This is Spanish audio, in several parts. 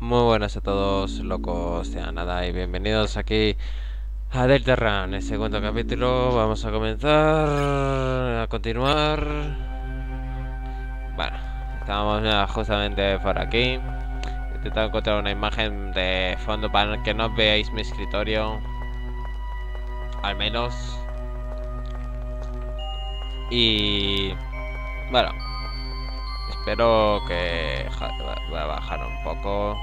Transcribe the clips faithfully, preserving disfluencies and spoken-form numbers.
Muy buenas a todos, locos de nada, y bienvenidos aquí a Deltarune, el segundo capítulo. Vamos a comenzar, a continuar. Bueno, estamos ya justamente por aquí. Intentando encontrar una imagen de fondo para que no veáis mi escritorio, al menos. Y bueno, espero que... Voy a bajar un poco.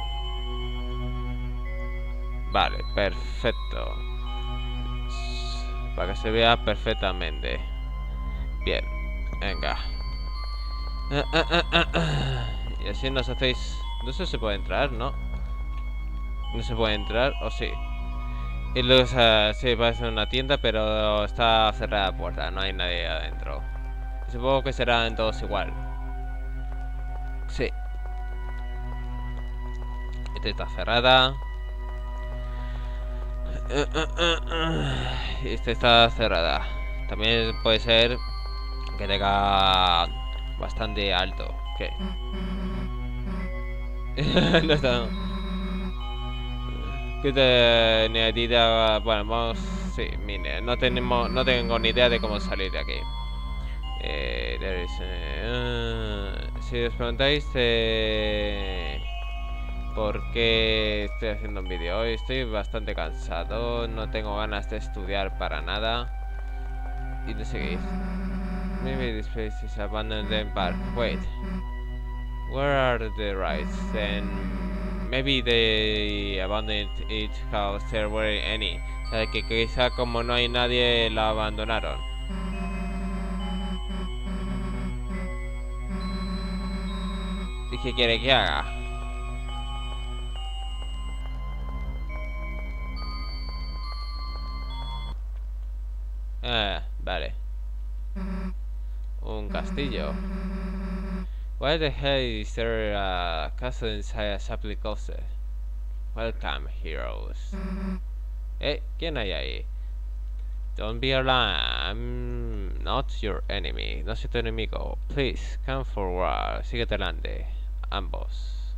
Vale, perfecto. Para que se vea perfectamente. Bien, venga. Ah, ah, ah, ah, ah. Y así nos hacéis... No sé si se puede entrar, ¿no? No se puede entrar, o sí. Y luego, o sea, sí, parece una tienda, pero está cerrada la puerta, no hay nadie adentro. Y supongo que serán todos igual. Sí. Esta está cerrada. Esta está cerrada. También puede ser que tenga bastante alto. ¿Qué? No está. ¿Qué te ni idea? Bueno, vamos. Sí, mire, no tenemos, no tengo ni idea de cómo salir de aquí. Eh, there is, eh, uh, si os preguntáis eh, por qué estoy haciendo un vídeo hoy, estoy bastante cansado, no tengo ganas de estudiar para nada. Y no seguís. Maybe this place is abandoned in park. Wait. Where are the rides? Then maybe they abandoned it because there weren't any. O sea, que quizá como no hay nadie, la abandonaron. ¿Y qué quiere que haga? Ah, vale. Un castillo. Why the hell is there a castle inside a sapling closet? Welcome, heroes. Eh, ¿quién hay ahí? Don't be alarmed. I'm not your enemy. No soy tu enemigo. Please, come forward. Síguete adelante. Ambos.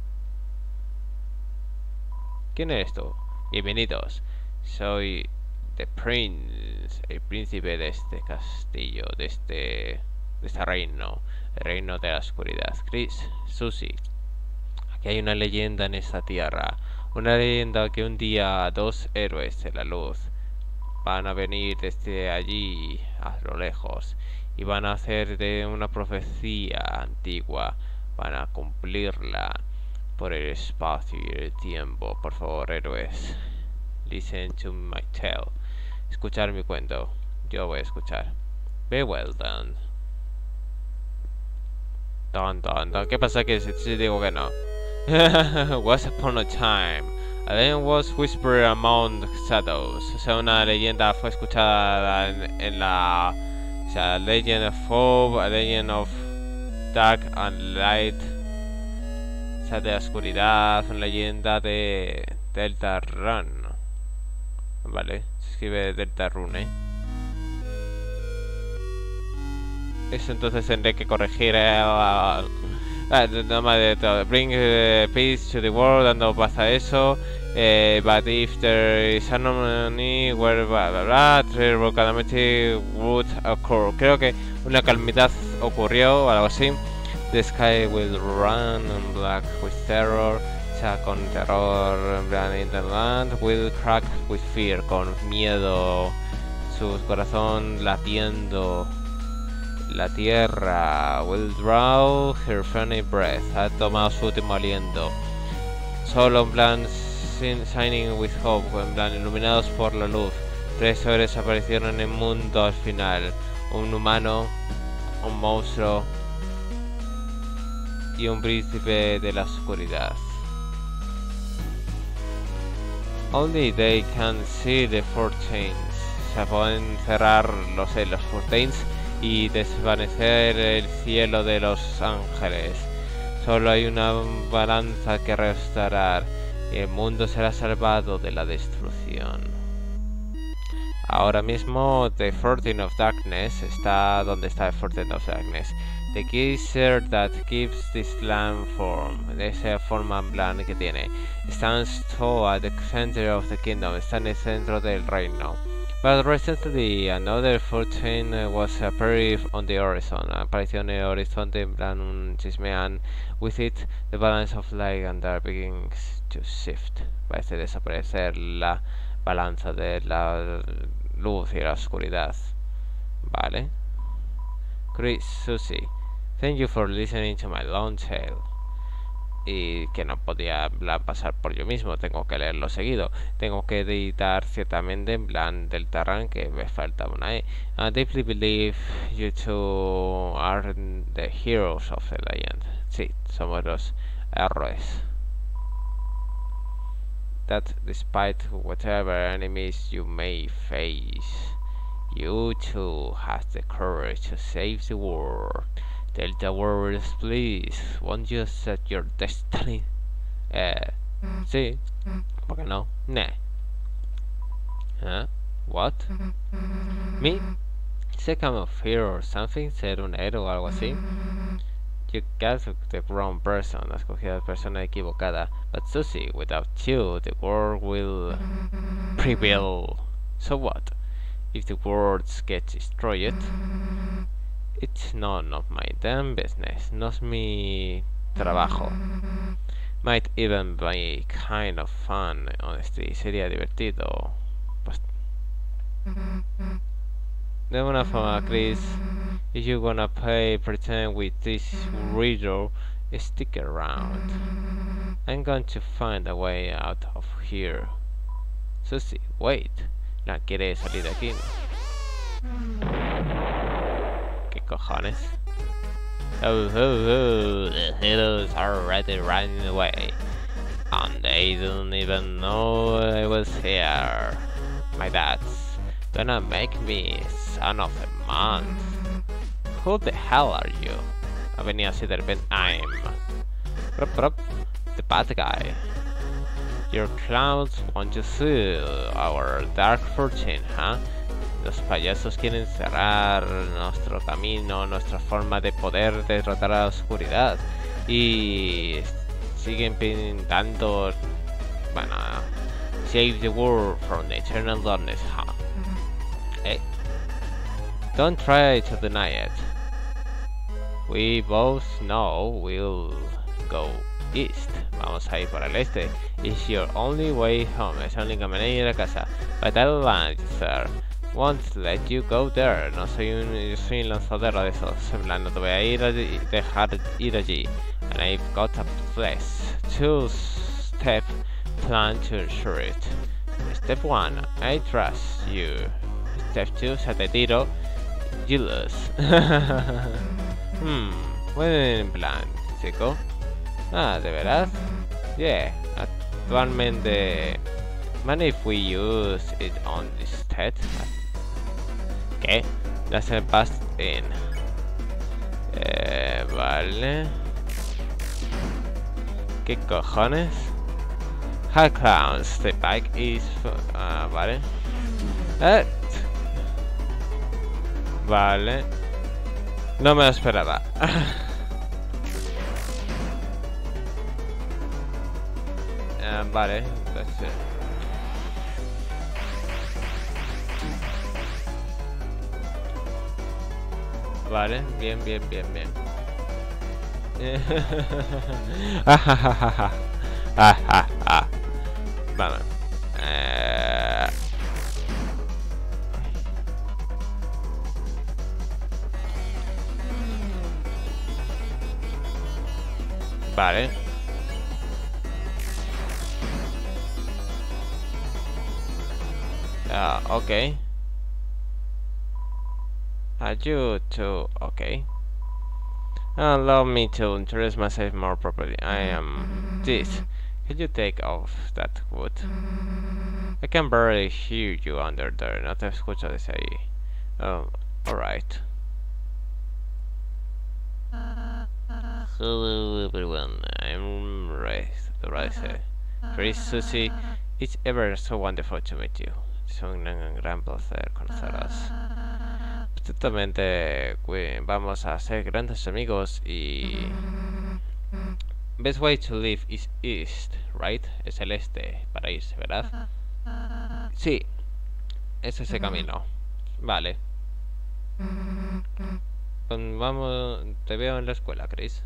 ¿Quién eres tú? Bienvenidos. Soy The Prince, el príncipe de este castillo, de este, de este reino, el reino de la oscuridad. Chris, Susie, aquí hay una leyenda en esta tierra, una leyenda que un día dos héroes de la luz van a venir desde allí a lo lejos y van a hacer de una profecía antigua, van a cumplirla por el espacio y el tiempo. Por favor, héroes, listen to my tale. Escuchar mi cuento. Yo voy a escuchar. Be well done. Don, don, don. ¿Qué pasa que si, si digo que no? Once upon a time, a legend was whispered among the shadows. O sea, una leyenda fue escuchada en, en la... O sea, Legend of Hope, a Legend of Dark and Light. O sea, de la oscuridad, una leyenda de Deltarune. Vale, se escribe Deltarune. Eso entonces tendré que corregir eh, uh, uh, no más de todo. Bring uh, peace to the world, dando paz a eso. Eh, but if there is harmony, where blah blah blah, terrible calamity would occur. Creo que una calamidad ocurrió o algo así. The sky will run black with terror. Con terror, en plan, in the land will crack with fear, con miedo, su corazón latiendo. La tierra will draw her funny breath, ha tomado su último aliento. Solo en plan, shining with hope, en plan, iluminados por la luz. Tres seres aparecieron en el mundo al final: un humano, un monstruo y un príncipe de la oscuridad. Only they can see the Fourteens. Se pueden cerrar los, eh, los Fourteens y desvanecer el cielo de los ángeles. Solo hay una balanza que restaurar y el mundo será salvado de la destrucción. Ahora mismo The Fourteen of Darkness está donde está el Fourteen of Darkness. The geyser that keeps this landform, esa forma en plan que tiene, stands tall at the center of the kingdom, está en el centro del reino. But recently another fountain was appearing on the horizon. Apareció en el horizonte en plan un chismean. With it, the balance of light and dark begins to shift. Parece desaparecer la balanza de la luz y la oscuridad. Vale. Chris, Susie, thank you for listening to my long tale. Y que no podía en plan pasar por yo mismo, tengo que leerlo seguido, tengo que editar ciertamente en plan del Terran, que me falta una E. I deeply believe you two are the heroes of the legend. Sí, somos los héroes. That despite whatever enemies you may face, you two have the courage to save the world. Tell the world, please, won't you accept your destiny? Eh, sí, ¿por qué no? Nah. Huh? What? Me? Second of hero or something? Ser un héroe o algo así? You got the wrong person, has cogido a la persona equivocada. But Susie, without you, the world will prevail. So what? If the world gets destroyed, it's none of my damn business. No es mi trabajo. Might even be kind of fun, honestly. Sería divertido. Pues... de una forma, Chris, if you wanna play pretend with this riddle, stick around. I'm going to find a way out of here. Susie, wait. No quiere salir de aquí. ¿Qué cojones? Oh, oh, oh, the heroes are already running away. And they don't even know I was here. My dad's gonna make me son of the month. Who the hell are you? Ha venido así de repente. I'm... Rup, rup, the bad guy. Your clowns want to see our dark fortune, huh? Los payasos quieren cerrar nuestro camino, nuestra forma de poder derrotar a la oscuridad. Y siguen pintando, bueno, save the world from the eternal darkness, huh? Hey, don't try to deny it. We both know we'll go east. Vamos a ir por el este. It's your only way home. Es la única manera de ir a casa. But I'll land, sir. Won't let you go there. No soy un, yo soy un lanzadero de esos. En plan, no te voy a ir allí, dejar ir allí. And I've got a place, two-step plan to ensure it. Step one, I trust you. Step two, se te tiro. You lose. hmm, buen plan, chico. Ah, ¿de veras? Yeah, actualmente... Man, if we use it on this stat... ¿Qué? That's a past in... Eh, vale... ¿Qué cojones? High clowns, the bike is... Ah, vale... Eh... Vale... No me lo esperaba. Uh, vale, that's it. Vale, bien, bien, bien, bien. Vale. Eh... Vale. Ah, uh, okay. Are you too okay? Allow me to introduce myself more properly. I am this. Can you take off that hood? I can barely hear you under there. No te escucho desde ahí. Oh, alright. Hello everyone, I'm Rice, the Rice. Chris, Susie, it's ever so wonderful to meet you. Es un gran placer conoceros. But Ciertamente vamos a ser grandes amigos y... Best way to live is east, right? Es el este para irse, ¿verdad? Sí, es ese camino. Vale. Vamos, te veo en la escuela, Chris.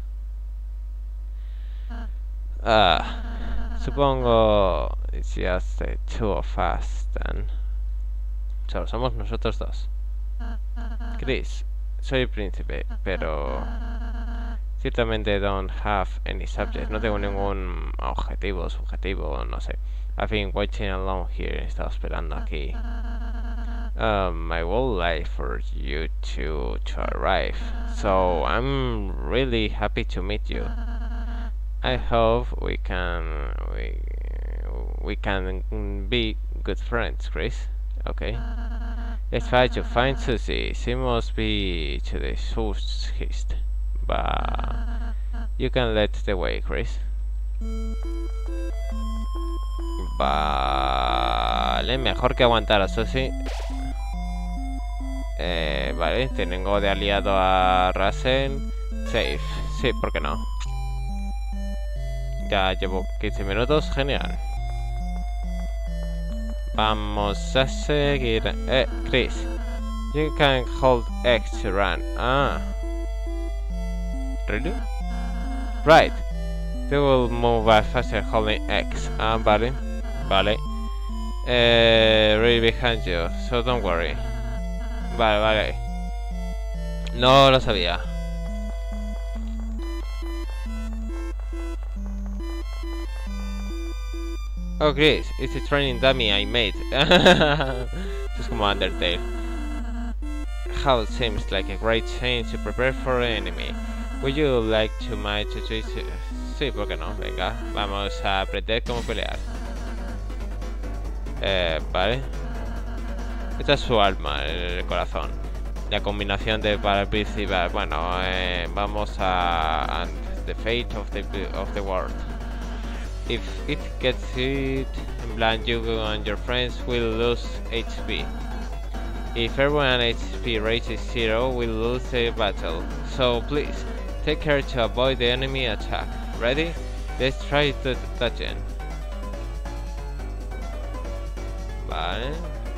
Ah, supongo it's just the two of us then. Solo somos nosotros dos. Chris, soy el príncipe, pero ciertamente don't have any subject. No tengo ningún objetivo, subjetivo, no sé. I've been waiting alone here. He estado esperando aquí. Um, I would like for you to to arrive. So I'm really happy to meet you. I hope we can we we can be good friends, Chris. Okay. Let's try to find Susie. She must be to the southeast. But you can lead the way, Chris. Vale, mejor que aguantar a Susie. Eh, vale, tengo de aliado a Russell. Safe. Sí, ¿por qué no? Ya llevo quince minutos, genial. Vamos a seguir. Eh, Chris, you can hold X to run. Ah. Really? Right. They will move faster holding X. Ah, vale. Vale. Eh, right behind you, so don't worry. Vale, vale. No lo sabía. Oh, Chris, it's a training dummy I made. Just como Undertale. How it seems like a great change to prepare for an enemy. Would you like to my tutorial? Sí, ¿por qué no? Venga, vamos a aprender cómo pelear. Eh, vale. Esta es su alma, el corazón. La combinación de para principal. Bueno, eh, vamos a and the fate of the of the world. If it gets hit and blind, you and your friends will lose H P. If everyone H P reaches zero, we'll lose the battle. So please, take care to avoid the enemy attack. Ready? Let's try to touch it. Vale.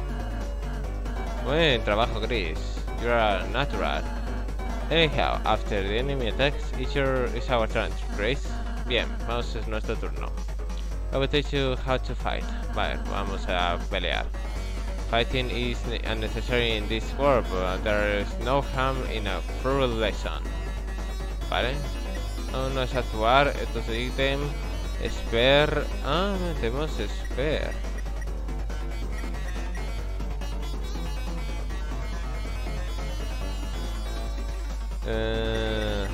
Buen trabajo, Chris. You're a natural. Anyhow, after the enemy attacks, it's your it's our turn, Chris. Bien, vamos, es nuestro turno. I will teach you how to fight. Vale, vamos a pelear. Fighting is unnecessary in this world, but there is no harm in a cruel lesson. Vale. No es actuar, esto es ítem. Spare. Ah, metemos spare. Uh...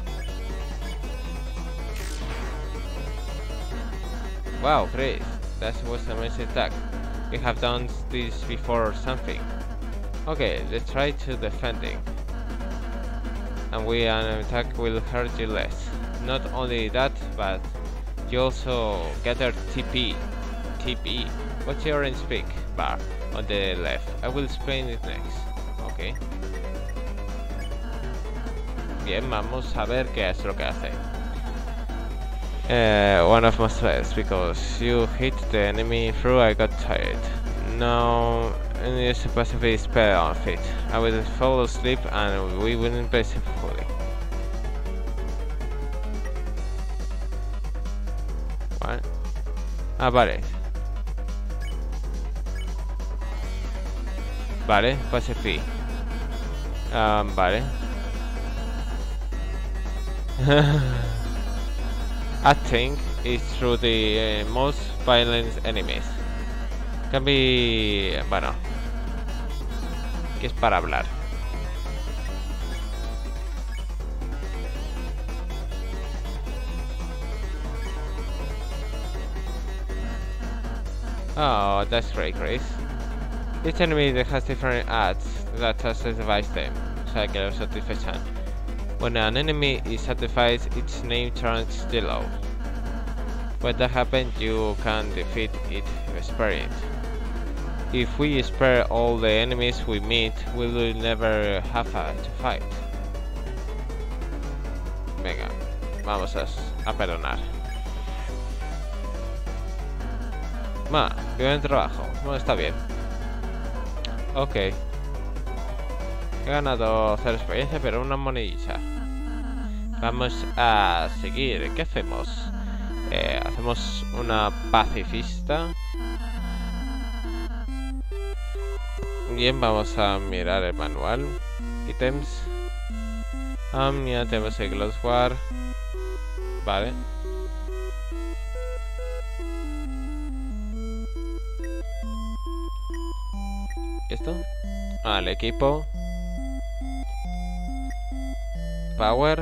Wow, Chris, that was an amazing attack. We have done this before or something. Okay, let's try to defending. And we an attack will hurt you less. Not only that, but you also gather T P. T P. What's your orange speak bar on the left? I will explain it next. Okay. Bien, vamos a ver qué es lo que hace. Uh, one of my stress because you hit the enemy through. I got tired. Now, and use a passive spell on it. I will fall asleep and we wouldn't peacefully. What? Ah, vale. Vale, passive. Um, vale. Acting is through the uh, most violent enemies. Can be... bueno. Que es para hablar. Oh, that's great, Chris. Each enemy that has different ads that satisfies them. O sea, que los satisfachan. When an enemy is satisfied, its name turns yellow. When that happens, you can defeat it sparing. If we spare all the enemies we meet, we will never have a, to fight. Venga, vamos a, a perdonar. Ma, qué buen trabajo. Bueno, está bien. Ok. He ganado cero experiencia, pero una monedilla. Vamos a seguir. ¿Qué hacemos? Eh, hacemos una pacifista. Bien, vamos a mirar el manual. Ítems. Um, ya tenemos el Gloss War. Vale. ¿Esto? Ah, el equipo. Power.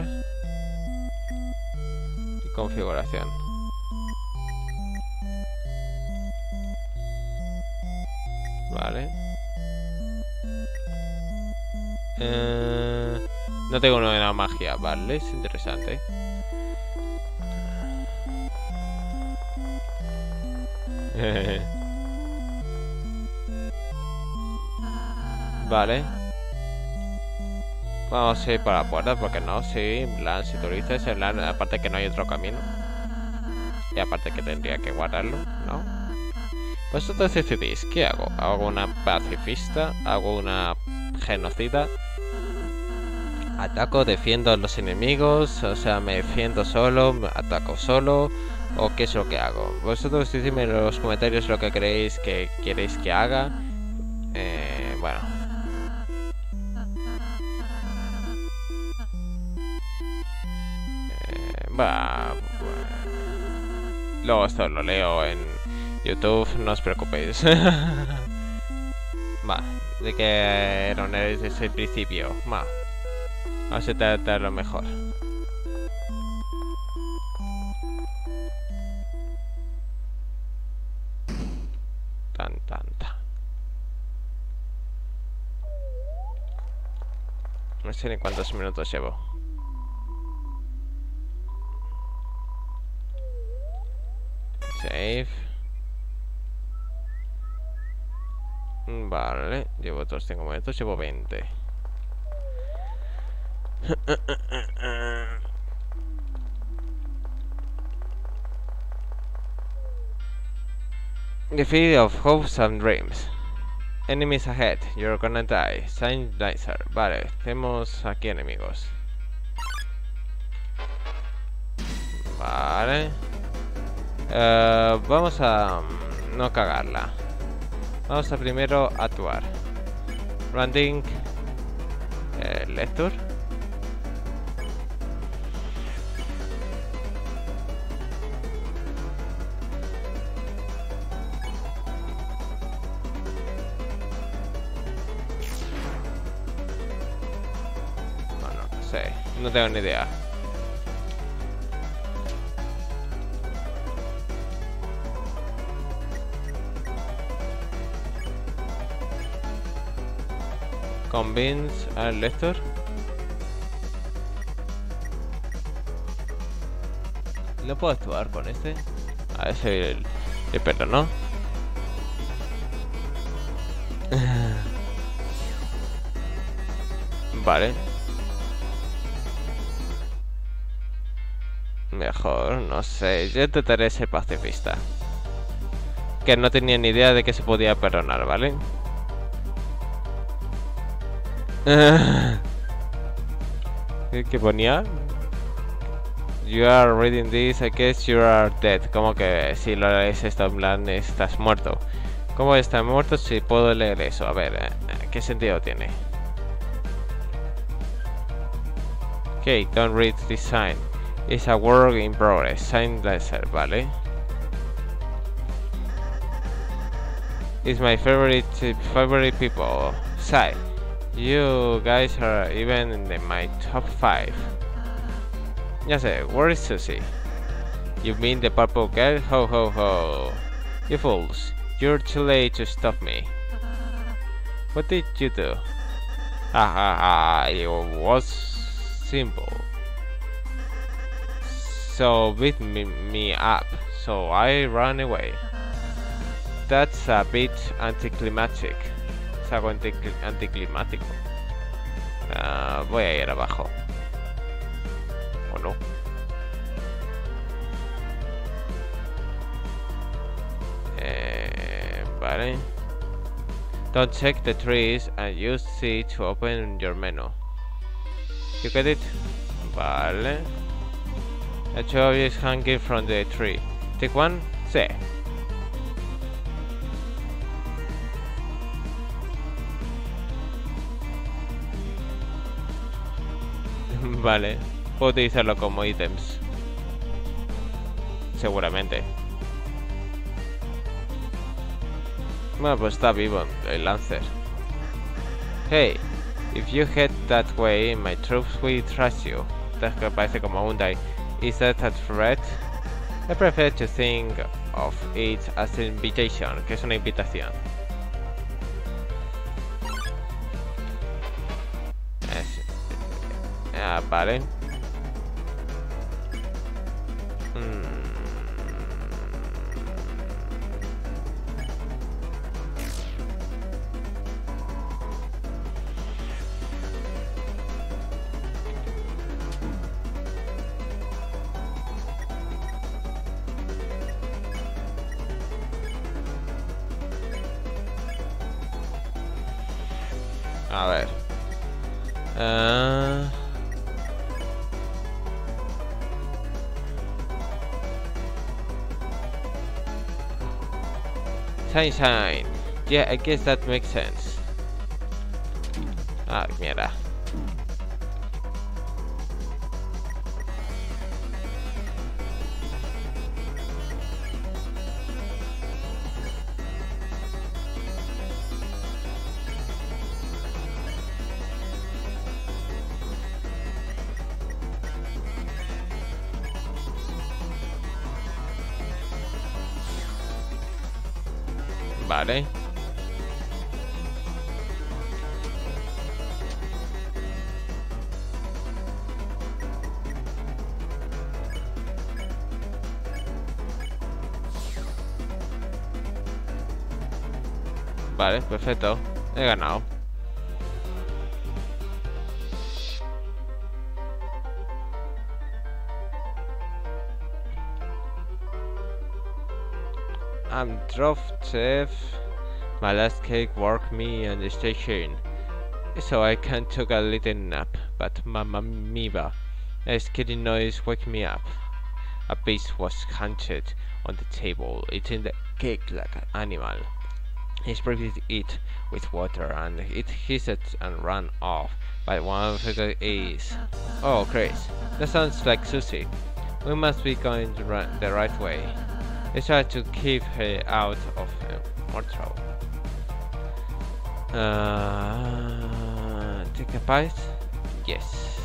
Y configuración. Vale. Eh, no tengo una de la magia, vale, es interesante. Vale. Vamos a ir por la puerta, porque no, sí, en plan, si tú dices, en plan, aparte que no hay otro camino. Y aparte que tendría que guardarlo, ¿no? Vosotros decidís, ¿qué hago? ¿Hago una pacifista? ¿Hago una genocida? ¿Ataco, defiendo a los enemigos? O sea, ¿me defiendo solo? ¿Me ataco solo? ¿O qué es lo que hago? Vosotros decidme en los comentarios lo que creéis que queréis que haga. Eh, bueno. Eh, va, bueno. Luego esto lo leo en YouTube, no os preocupéis. Va, de que no eres desde el principio. Va, vamos a tratar lo mejor. Tan, tan, tan. No sé ni cuántos minutos llevo. Save. Vale, llevo otros cinco minutos, llevo veinte. The field of hopes and dreams. Enemies ahead, you're gonna die. Saint Laser. Vale, tenemos aquí enemigos. Vale. Uh, vamos a um, no cagarla. Vamos a primero actuar. Branding. Eh, lector. No, no sé. No tengo ni idea. Convince al lector. No puedo actuar con este. A ese el, el perro, ¿no? Vale. Mejor, no sé. Yo intentaré ser pacifista. Que no tenía ni idea de que se podía perdonar, ¿vale? ¿Qué ponía? You are reading this, I guess you are dead. Como que si lo lees esto en plan estás muerto. ¿Cómo estás muerto si puedo leer eso? A ver, ¿qué sentido tiene? Okay, don't read this sign. It's a work in progress. Sign laser, vale. It's my favorite favorite people. Side. You guys are even in my top five. Ya sé, where is Susie? You mean the purple girl? Ho ho ho. You fools, you're too late to stop me. What did you do? Ha ha ha, it was simple. So beat me, me up, so I ran away. That's a bit anticlimactic. Es algo anti anticlimático. Uh, voy a ir abajo. ¿O no? Eh, vale. Don't check the trees and use C to open your menu. You get it? Vale. A tree is hanging from the tree. Take one? Sí. Vale. Puedo utilizarlo como ítems. Seguramente. Bueno, pues está vivo el Lancer. Hey, if you head that way, my troops will trust you. Esto que parece como un die. Is that a threat? I prefer to think of it as an invitation, que es una invitación. Es... Ah, vale. Hmm. A ver. Uh... Sunshine. Yeah, I guess that makes sense. Ah, mierda. Vale. Vale, perfecto. He ganado. I'm dropped chef. My last cake woke me on the station, so I can took a little nap. But Mamma Mia, a skidding noise woke me up. A beast was hunted on the table, eating the cake like an animal. He sprayed it with water, and it hissed and ran off. But one of the is, oh, Chris, that sounds like Susie. We must be going the right, the right way. I try to keep her out of uh, more trouble. Uh, take a bite? Yes.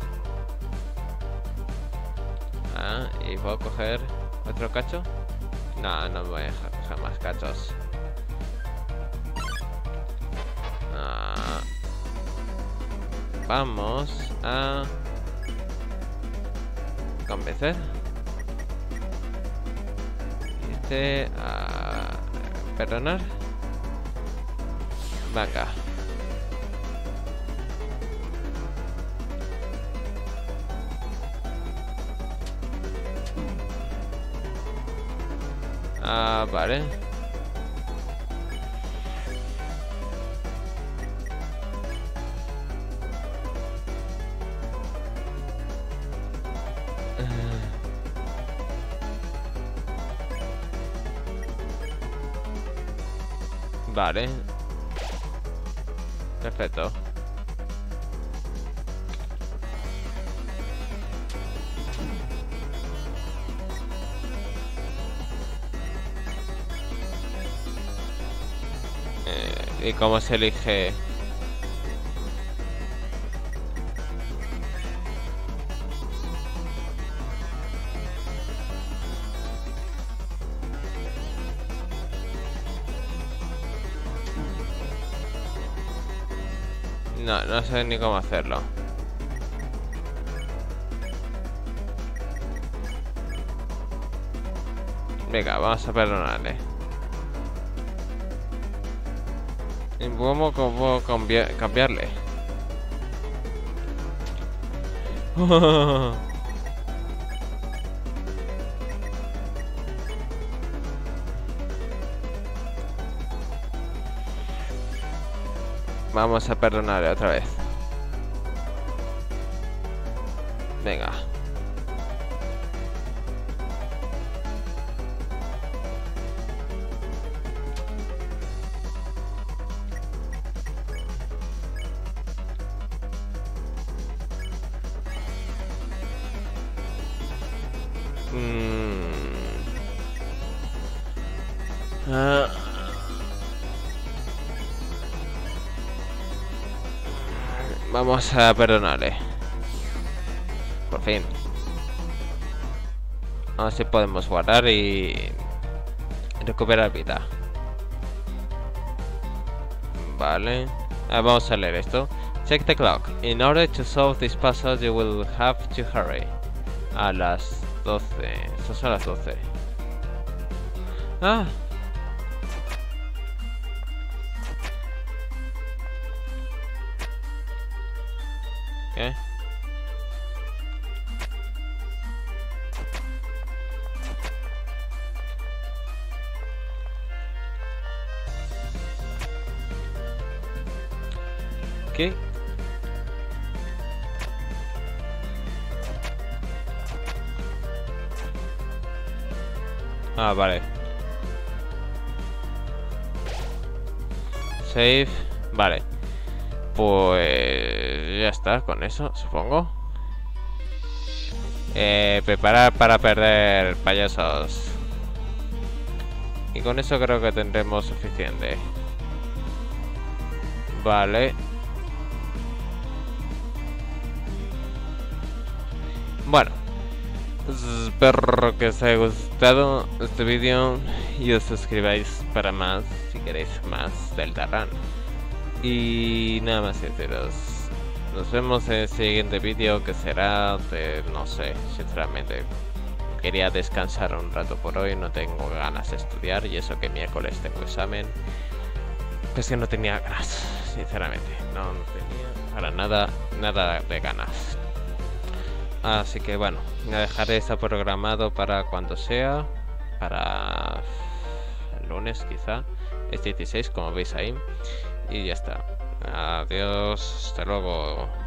Ah, ¿y puedo coger otro cacho? No, no me voy a dejar coger más cachos. Ah, vamos a convencer. Este a perdonar. Venga. Ah, vale. Vale. Perfecto. Eh, ¿y cómo se elige? No, no sé ni cómo hacerlo. Venga, vamos a perdonarle. ¿Cómo, cómo puedo cambiar, cambiarle? Vamos a perdonarle otra vez. Venga. Mm. Ah. Vamos a perdonarle. Por fin. Ahora sí podemos guardar y recuperar vida. Vale. Ah, vamos a leer esto. Check the clock. In order to solve this puzzle, you will have to hurry. A las doce. Eso son las doce. Ah. ¿Qué? ¿Qué? Ah, vale. Save. Vale. Pues ya está con eso, supongo. Eh, preparar para perder, payasos. Y con eso creo que tendremos suficiente. Vale. Bueno, espero que os haya gustado este vídeo y os suscribáis para más si queréis más del Run. Y nada más sinceros. Nos vemos en el siguiente vídeo, que será de, no sé, sinceramente. Quería descansar un rato por hoy, no tengo ganas de estudiar y eso que miércoles tengo examen. Pues que no tenía ganas, sinceramente. No tenía para nada, nada de ganas. Así que bueno, dejaré esto programado para cuando sea. Para el lunes quizá. Es dieciséis como veis ahí. Y ya está. Adiós, hasta luego.